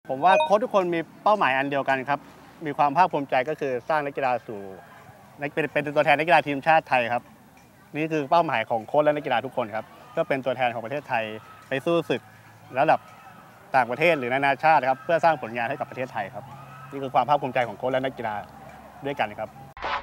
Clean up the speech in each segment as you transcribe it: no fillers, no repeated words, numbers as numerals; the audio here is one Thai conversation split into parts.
ผมว่าโค้ชทุกคนมีเป้าหมายอันเดียวกันครับมีความภาคภูมิใจก็คือสร้างนักกีฬาสู่เป็นตัวแทนนักกีฬาทีมชาติไทยครับนี่คือเป้าหมายของโค้ชและนักกีฬาทุกคนครับเพื่อเป็นตัวแทนของประเทศไทยไปสู้ศึกระดับต่างประเทศหรือนานาชาติครับเพื่อสร้างผลงานให้กับประเทศไทยครับนี่คือความภาคภูมิใจของโค้ชและนักกีฬาด้วยกันครับ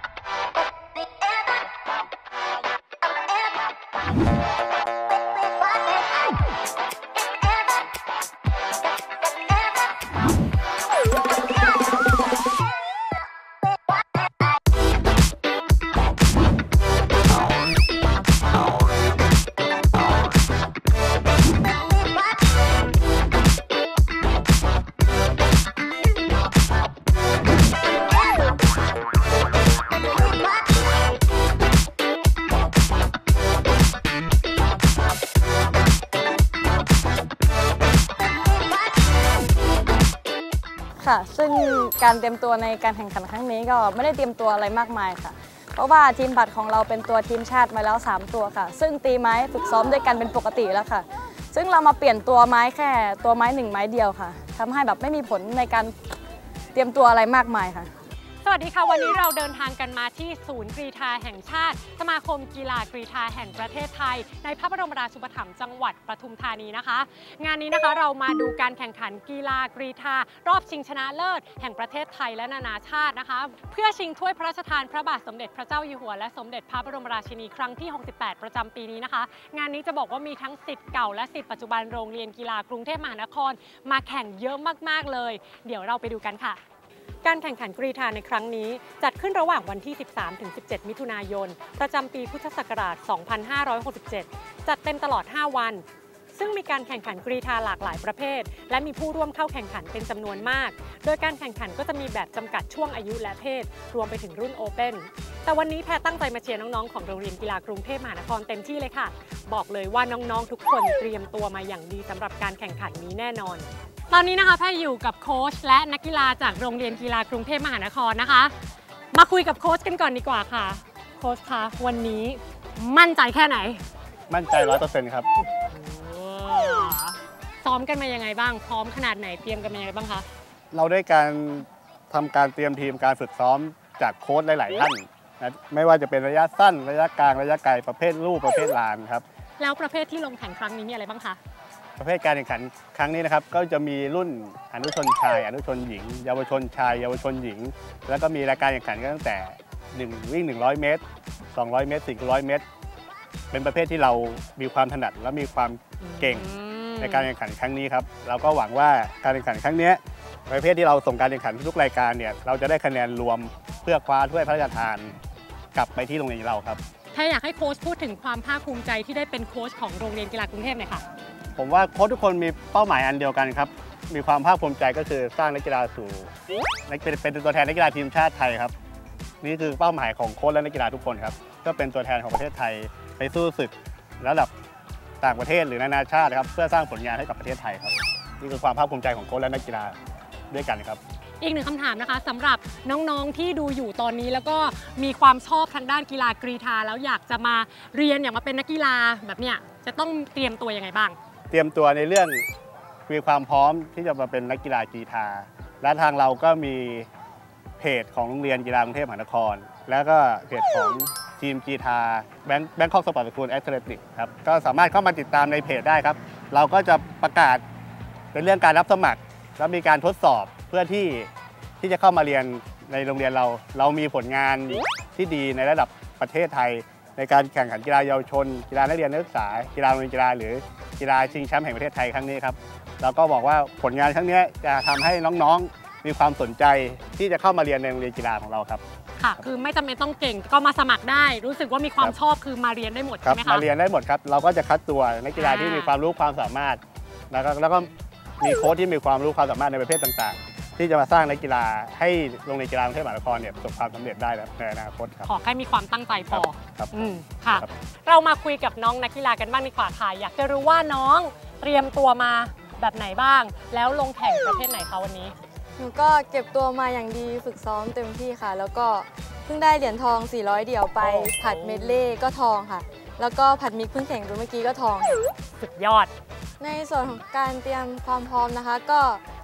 ค่ะซึ่งการเตรียมตัวในการแข่งขันครั้งนี้ก็ไม่ได้เตรียมตัวอะไรมากมายค่ะเพราะว่าทีมบัตรของเราเป็นตัวทีมชาติมาแล้ว3ตัวค่ะซึ่งตีไม้ฝึกซ้อมด้วยกันเป็นปกติแล้วค่ะซึ่งเรามาเปลี่ยนตัวไม้แค่ตัวไม้1ไม้เดียวค่ะทำให้แบบไม่มีผลในการเตรียมตัวอะไรมากมายค่ะสวัสดีค่ะวันนี้เราเดินทางกันมาที่ศูนย์กรีฑาแห่งชาติสมาคมกีฬากรีฑาแห่งประเทศไทยในพระบรมราชูปถัมภ์จังหวัดปทุมธานีนะคะงานนี้นะคะเรามาดูการแข่งขันกีฬากรีฑารอบชิงชนะเลิศแห่งประเทศไทยและนานาชาตินะคะเพื่อชิงถ้วยพระราชทานพระบาทสมเด็จพระเจ้าอยู่หัวและสมเด็จพระบรมราชินีครั้งที่68ประจำปีนี้นะคะงานนี้จะบอกว่ามีทั้งศิษย์เก่าและศิษย์ปัจจุบันโรงเรียนกีฬากรุงเทพมหานครมาแข่งเยอะมากๆเลยเดี๋ยวเราไปดูกันค่ะการแข่งขันกรีฑาในครั้งนี้จัดขึ้นระหว่างวันที่ 13-17 มิถุนายนประจำปีพุทธศักราช 2567 จัดเต็มตลอด 5 วันซึ่งมีการแข่งขันกรีฑาหลากหลายประเภทและมีผู้ร่วมเข้าแข่งขันเป็นจำนวนมากโดยการแข่งขันก็จะมีแบบจำกัดช่วงอายุและเพศรวมไปถึงรุ่นโอเพ่นแต่วันนี้แพรตั้งใจมาเชียร์น้องๆของโรงเรียนกีฬากรุงเทพมหานครเต็มที่เลยค่ะบอกเลยว่าน้องๆทุกคนเตรียมตัวมาอย่างดีสำหรับการแข่งขันนี้แน่นอนตอนนี้นะคะแพรอยู่กับโค้ชและนักกีฬาจากโรงเรียนกีฬากรุงเทพมหานครนะคะมาคุยกับโค้ชกันก่อนดีกว่าค่ะโค้ชคะวันนี้มั่นใจแค่ไหนมั่นใจ 100% ครับซ้อมกันมายังไงบ้างพร้อมขนาดไหนเตรียมกันมายังไงบ้างคะเราได้การทำการเตรียมทีมการฝึกซ้อมจากโค้ชหลายๆท่านนะไม่ว่าจะเป็นระยะสั้นระยะกลางระยะไกลประเภทลู่ประเภทลานครับแล้วประเภทที่ลงแข่งครั้งนี้มีอะไรบ้างคะประเภทการแข่งขันครั้งนี้นะครับก็จะมีรุ่นอนุชนชายอนุชนหญิงเยาวชนชายเยาวชนหญิงแล้วก็มีรายการแข่งขันตั้งแต่วิ่ง100 เมตร200 เมตร400 เมตรเป็นประเภทที่เรามีความถนัดและมีความเก่งในการแข่งขันครั้งนี้ครับเราก็หวังว่าการแข่งขันครั้งนี้ประเภทที่เราส่งการแข่งขันทุกรายการเนี่ยเราจะได้คะแนนรวมเพื่อคว้าถ้วยพระราชทานกลับไปที่โรงเรียนเราครับถ้าอยากให้โค้ชพูดถึงความภาคภูมิใจที่ได้เป็นโค้ชของโรงเรียนกีฬากรุงเทพหน่อยค่ะผมว่าโค้ชทุกคนมีเป้าหมายอันเดียวกันครับมีความภาคภูมิใจก็คือสร้างนักกีฬาสู่เป็นตัวแทนนักกีฬาทีมชาติไทยครับนี่คือเป้าหมายของโค้ชและนักกีฬาทุกคนครับก็เป็นตัวแทนของประเทศไทยไปสู้ศึกระดับต่างประเทศหรือนานาชาติครับเพื่อสร้างผลงานให้กับประเทศไทยครับนี่คือความภาคภูมิใจของโค้ชและนักกีฬาด้วยกันครับอีกหนึ่งคำถามนะคะสำหรับน้องๆที่ดูอยู่ตอนนี้แล้วก็มีความชอบทางด้านกีฬากรีฑาแล้วอยากจะมาเรียนอยากมาเป็นนักกีฬาแบบเนี้ยจะต้องเตรียมตัวยังไงบ้างเตรียมตัวในเรื่องมีความพร้อมที่จะมาเป็นนักกีฬากรีฑาและทางเราก็มีเพจของโรงเรียนกีฬากรุงเทพมหานครแล้วก็เพจของทีมกรีฑาแบงคอกสปอร์ตสคูลแอตเลติกครับก็สามารถเข้ามาติดตามในเพจได้ครับเราก็จะประกาศเป็นเรื่องการรับสมัครแล้วมีการทดสอบเพื่อที่จะเข้ามาเรียนในโรงเรียนเรามีผลงานที่ดีในระดับประเทศไทยในการแข่งขันกีฬาเยาวชนกีฬานักเรียนนักศึกษากีฬาโรงเรียนกีฬาหรือกีฬาชิงแชมป์แห่งประเทศไทยครั้งนี้ครับเราก็บอกว่าผลงานครั้งนี้จะทำให้น้องๆมีความสนใจที่จะเข้ามาเรียนในโรงเรียนกีฬาของเราครับค่ะคือไม่จำเป็นต้องเก่งก็มาสมัครได้รู้สึกว่ามีความชอบคือมาเรียนได้หมดใช่ไหมคะมาเรียนได้หมดครับเราก็จะคัดตัวนักกีฬาที่มีความรู้ความสามารถแล้วก็มีโค้ชที่มีความรู้ความสามารถในประเภทต่างๆที่จะมาสร้างนักกีฬาให้โรงเรียนกีฬากรุงเทพมหานครเนี่ยประสบความสำเร็จได้ในอนาคตครับขอแค่มีความตั้งใจพอครับค่ะเรามาคุยกับน้องนักกีฬากันบ้างดีกว่าค่ะอยากจะรู้ว่าน้องเตรียมตัวมาแบบไหนบ้างแล้วลงแข่งประเภทไหนคะวันนี้หนูก็เก็บตัวมาอย่างดีฝึกซ้อมเต็มที่ค่ะแล้วก็เพิ่งได้เหรียญทอง400เดี่ยวไปผัดเมดเล่ก็ทองค่ะแล้วก็ผัดมิกเพิ่งแข่งดูเมื่อกี้ก็ทองสุดยอดในส่วนของการเตรียมความพร้อมนะคะก็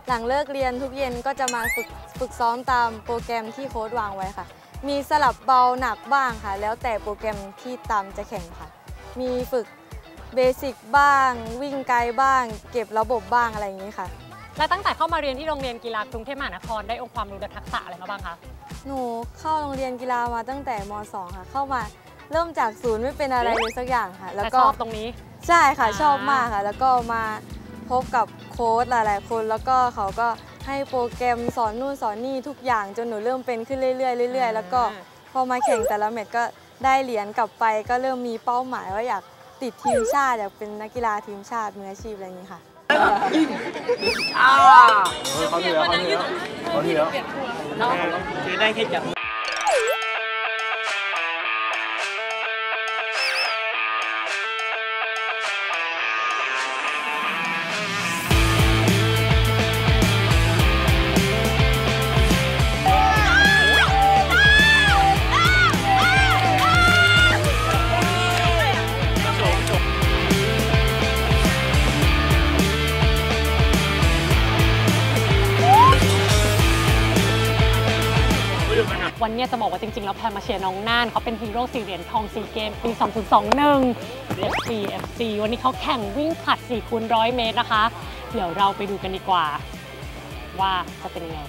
หลังเลิกเรียนทุกเย็นก็จะมาฝึกซ้อมตามโปรแกรมที่โค้ชวางไว้ค่ะมีสลับเบาหนักบ้างค่ะแล้วแต่โปรแกรมที่ตามจะแข่งค่ะมีฝึกเบสิกบ้างวิ่งไกลบ้างเก็บระบบบ้างอะไรอย่างนี้ค่ะและตั้งแต่เข้ามาเรียนที่โรงเรียนกีฬากรุงเทพมหานครได้องค์ความรู้และทักษะอะไรมาบ้างคะหนูเข้าโรงเรียนกีฬามาตั้งแต่ม.2 ค่ะเข้ามาเริ่มจากศูนย์ไม่เป็นอะไรเลยสักอย่างค่ะแล้วก็ชอบตรงนี้ใช่ค่ะชอบมากค่ะแล้วก็มาพบกับโค้ชหลายๆคนแล้วก็เขาก็ให้โปรแกรมสอนนู่นสอนนี่ทุกอย่างจนหนูเริ่มเป็นขึ้นเรื่อยๆเรื่อยๆแล้วก็พอมาแข่งแต่ละแมตช์ก็ได้เหรียญกลับไปก็เริ่มมีเป้าหมายว่าอยากติดทีมชาติอยากเป็นนักกีฬาทีมชาติมืออาชีพอะไรอย่างนี้ค่ะเขาเหนือคือได้แค่จับวันนี้จะบอกว่าจริงๆแล้วแพรมาเชียร์น้องน่านเขาเป็นฮีโร่4 เหรียญทอง4 เกมปี 2021 FC วันนี้เขาแข่งวิ่งผลัด4x100 เมตรนะคะ เดี๋ยวเราไปดูกันดีกว่าว่าจะเป็นยังไง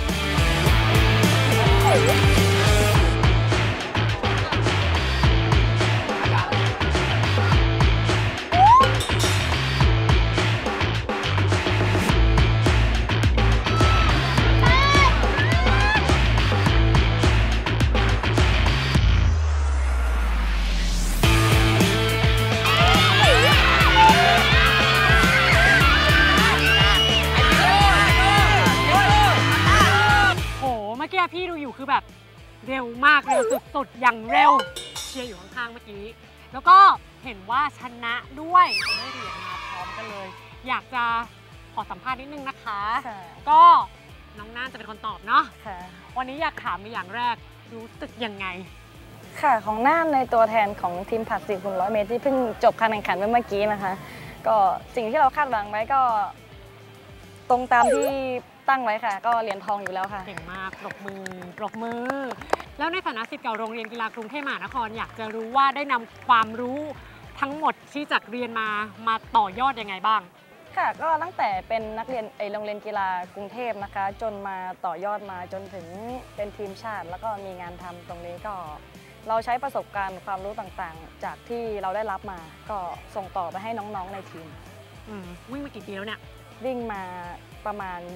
พี่ดูอยู่คือแบบเร็วมากเร็วสุดๆอย่างเร็วเชียร์อยู่ข้างๆเมื่อกี้แล้วก็เห็นว่าชนะด้วยได้เหรียญมาพร้อมกันเลยอยากจะขอสัมภาษณ์นิดนึงนะคะก็น้องน่านจะเป็นคนตอบเนาะวันนี้อยากถามในอย่างแรกรู้สึกยังไงค่ะของน่านในตัวแทนของทีมผลัด4x100 เมตรที่เพิ่งจบการแข่งขันเมื่อกี้นะคะก็สิ่งที่เราคาดหวังไว้ก็ตรงตามที่ตั้งไว้ค่ะก็เหรียญทองอยู่แล้วค่ะเก่งมากปรบมือแล้วในฐานะศิษย์เก่าโรงเรียนกีฬากรุงเทพมหานครอยากจะรู้ว่าได้นำความรู้ทั้งหมดที่จากเรียนมาต่อยอดยังไงบ้างค่ะก็ตั้งแต่เป็นนักเรียนโรงเรียนกีฬากรุงเทพนะคะจนมาต่อยอดมาจนถึงเป็นทีมชาติแล้วก็มีงานทำตรงนี้ก็เราใช้ประสบการณ์ความรู้ต่างๆจากที่เราได้รับมาก็ส่งต่อไปให้น้องๆในทีมวิ่งมากี่ปีแล้วเนี่ยวิ่งมาประมาณ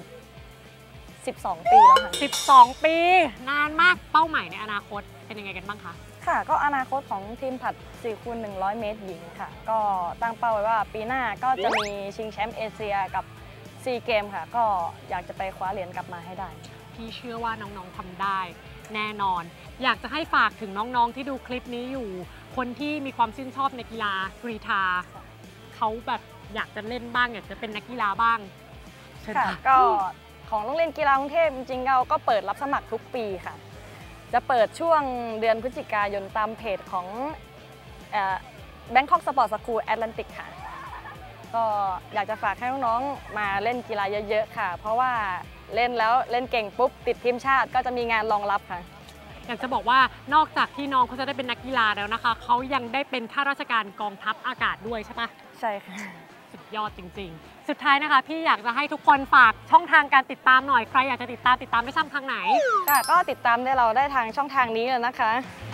12 ปีแล้วค่ะ 12 ปีนานมากเป้าหมายในอนาคตเป็นยังไงกันบ้างคะค่ะก็อนาคตของทีมผลัด4x100 เมตรหญิงค่ะก็ตั้งเป้าไว้ว่าปีหน้าก็จะมีชิงแชมป์เอเชียกับ4 เกมค่ะก็อยากจะไปคว้าเหรียญกลับมาให้ได้พี่เชื่อว่าน้องๆทำได้แน่นอนอยากจะให้ฝากถึงน้องๆที่ดูคลิปนี้อยู่คนที่มีความชื่นชอบในกีฬากรีฑาเขาแบบอยากจะเล่นบ้างอยากจะเป็นนักกีฬาบ้างค่ะก็ของโรงเรียนกีฬากรุงเทพจริงๆเราก็เปิดรับสมัครทุกปีค่ะจะเปิดช่วงเดือนพฤศจิกายนตามเพจของBangkok Sport School Atlantic ค่ะก็อยากจะฝากให้น้องๆมาเล่นกีฬาเยอะๆค่ะเพราะว่าเล่นแล้วเล่นเก่งปุ๊บติดทีมชาติก็จะมีงานรองรับค่ะอยากจะบอกว่านอกจากที่น้องเขาจะได้เป็นนักกีฬาแล้วนะคะเขายังได้เป็นข้าราชการกองทัพอากาศด้วยใช่ปะใช่ค่ะสุดยอดจริงๆสุดท้ายนะคะพี่อยากจะให้ทุกคนฝากช่องทางการติดตามหน่อยใครอยากจะติดตามได้ช่องทางไหนค่ะก็ติดตามได้เราได้ทางช่องทางนี้เลยนะคะ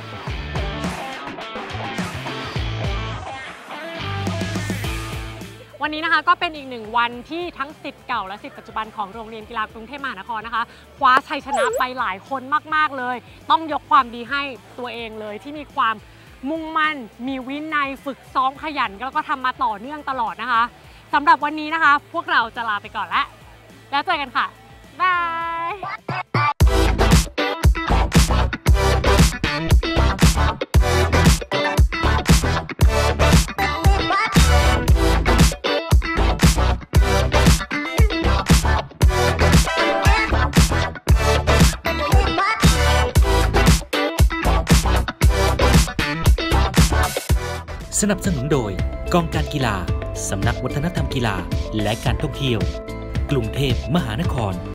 วันนี้นะคะก็เป็นอีกหนึ่งวันที่ทั้งศิษย์เก่าและศิษย์ปัจจุบันของโรงเรียนกีฬากรุงเทพมหานครนะคะคว้าชัยชนะไปหลายคนมากๆเลยต้องยกความดีให้ตัวเองเลยที่มีความมุ่งมั่นมีวินัยฝึกซ้อมขยันแล้วก็ทำมาต่อเนื่องตลอดนะคะสำหรับวันนี้นะคะพวกเราจะลาไปก่อนแล้วเจอกันค่ะบายสนับสนุนโดยกองการกีฬาสำนักวัฒนธรรมกีฬาและการท่องเที่ยวกรุงเทพมหานคร